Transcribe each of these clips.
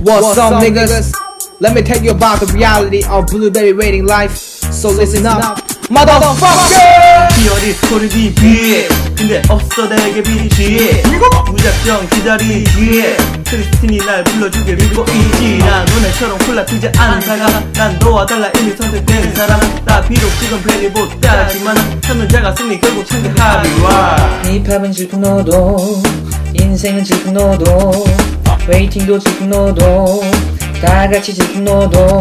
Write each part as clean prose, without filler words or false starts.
What's up, niggas? Let me tell you about the reality of Blueberry waiting life. So listen up, motherfucker! 피어리 스토리 비해 근데 없어 내게 비리지 무작정 기다리기에 크리스틴이 날 불러주길 믿고 있지. 난 너네처럼 콜라 피지 않은 사람. 난 너와 달라 이미 선택된 사람. 나 비록 지금 벨이 못하지만 참는자가 승리 결국 창대 합의와. 힙합은 질풍노도 인생은 질풍노도 웨이팅도 질풍노도 다같이 질풍노도.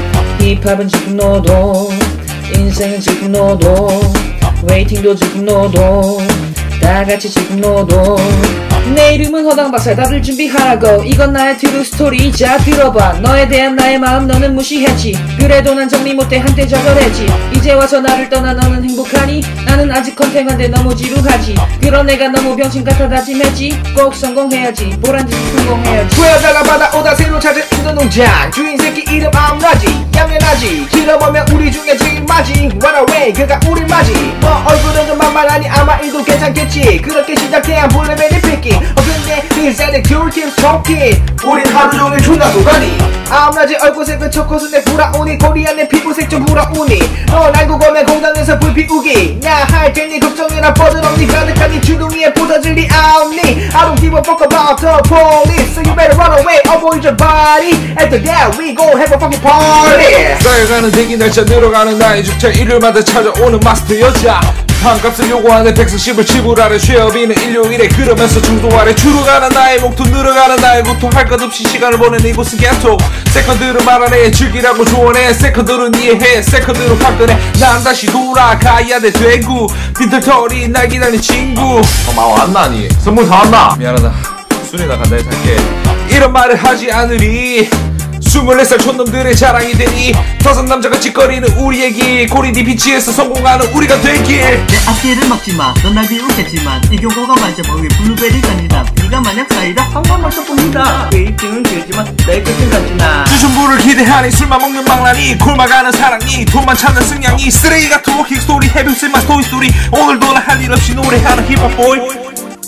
힙합은 질풍노도 인생은 질풍노도 웨이팅도 질풍노도 다같이 질풍노도. 내 이름은 허당박사 다들 준비하라고. 이건 나의 트루 스토리. 자 들어봐. 너에 대한 나의 마음 너는 무시했지. 그래도 난 정리 못해 한때 저절했지. 이제 와서 나를 떠나 너는 행복하니? 나는 아직 컨택한데 너무 지루하지. 그런 내가 너무 병신 같아 다짐했지. 꼭 성공해야지. 보란 듯이 성공해야지. 구해다가 받아오다 새로 찾은 인도 농장 주인 새끼 이름 암라지 양면하지. 길어보면 우리 중에 제일 맞지. Runaway 그가 우리 맞이. 뭐 얼굴은 좀 만만하니 아마 이도 괜찮겠지. 그렇게 시작해야 블루베리 피킹. 근데 힐세대 듀얼팀 스토킹. 우린 하루 종일 존나 도가니. 암라지 얼굴색은 초코순내 브라우니. 코리안 내 피부색 좀 브라우니. 넌 알고 보면 공장에서 불 피우기. 야 할 테니 걱정이나 뻗어놓니. 가득하니 주둥이에 부서질 리 아우니. I don't give a fuck about the police. So you better run away, avoid your body. After that we go have a fucking party. 쌓여가는 대기 날짜 늘어가는 나의 주차. 일요일마다 찾아오는 마스터 여자. 반값을 요구하는 140을 지불하는 취업인은 일요일에 그러면서 중도아래 주로 가는 나의 목도 늘어가는 나의 고통. 할 것 없이 시간을 보내는 이곳은 개토. 세컨드를 말하네 즐기라고 조언해. 세컨드는 이해해 세컨드로 화끈해. 난 다시 돌아가야 돼 대구. 빈털터리 날 기다리는 친구. 왔나니? 선물 다 왔나? 미안하다 순위 나간다 해서 할게. 이런 말을 하지 않으리 24살 촌놈들의 자랑이 되니. 다섯 남자가 짓거리는 우리의 길. 고리디 비치에서 성공하는 우리가 되길. 내 앞뒤를 막지마. 넌 날 비웃겠지만 이 경고가 맞아봐. 왜 블루베리가 네가 만약 사이다 한번 맞춰봅니다. 웨이팅은 길지만 내 끝은 같지나. 주전부를 기대하니 술만 먹는 망나니. 골마가는 사랑이 돈만 찾는 승냥이. 쓰레기 같은 워킹 스토리 헤비슬만 스토리 스토리. 오늘도 나 할 일 없이 노래하는 힙합 보이.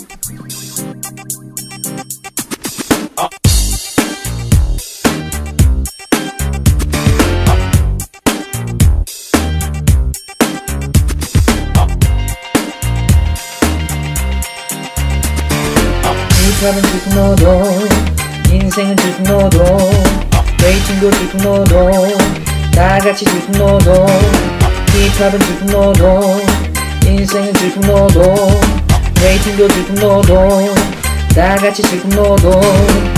힙합은 질풍노도 인생은 질풍노도 웨이팅도 질풍노도 다같이 질풍노도. 힙합은 질풍노도 인생은 질풍노도 웨이팅도 질풍노도 다같이 질풍노도.